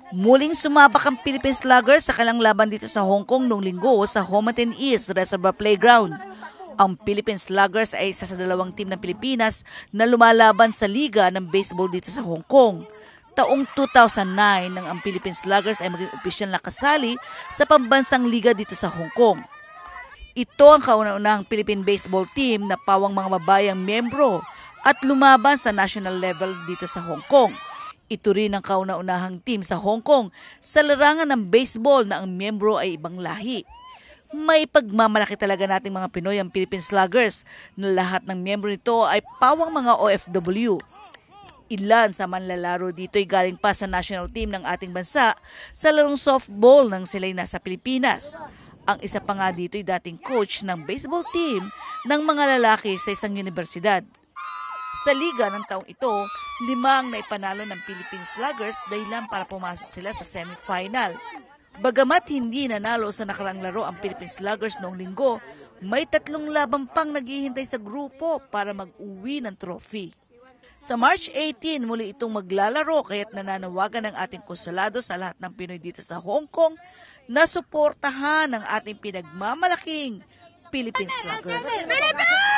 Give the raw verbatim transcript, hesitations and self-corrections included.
Muling sumabak ang Philippine Sluggers sa kanilang laban dito sa Hong Kong noong linggo sa home.The Reservoir Playground. Ang Philippine Sluggers ay isa sa dalawang team ng Pilipinas na lumalaban sa liga ng baseball dito sa Hong Kong. Taong two thousand nine nang ang Philippine Sluggers ay maging opisyal na kasali sa pambansang liga dito sa Hong Kong. Ito ang kauna-unahang Philippine baseball team na pawang mga babayang miyembro at lumaban sa national level dito sa Hong Kong. Ito rin ang kauna-unahang team sa Hong Kong sa larangan ng baseball na ang miyembro ay ibang lahi. May pagmamalaki talaga nating mga Pinoy ang Philippine Sluggers na lahat ng miyembro nito ay pawang mga O F W. Ilan sa manlalaro dito ay galing pa sa national team ng ating bansa sa larong softball nang sila'y nasa Pilipinas. Ang isa pa nga dito ay dating coach ng baseball team ng mga lalaki sa isang universidad. Sa liga ng taong ito, lima ang naipanalo ng Philippine Sluggers dahilan para pumasok sila sa semifinal. Bagamat hindi nanalo sa nakarang laro ang Philippine Sluggers noong linggo, may tatlong laban pang naghihintay sa grupo para mag-uwi ng trophy. Sa March eighteen, muli itong maglalaro kaya't nananawagan ng ating konsulado sa lahat ng Pinoy dito sa Hong Kong na suportahan ang ating pinagmamalaking Philippine Sluggers.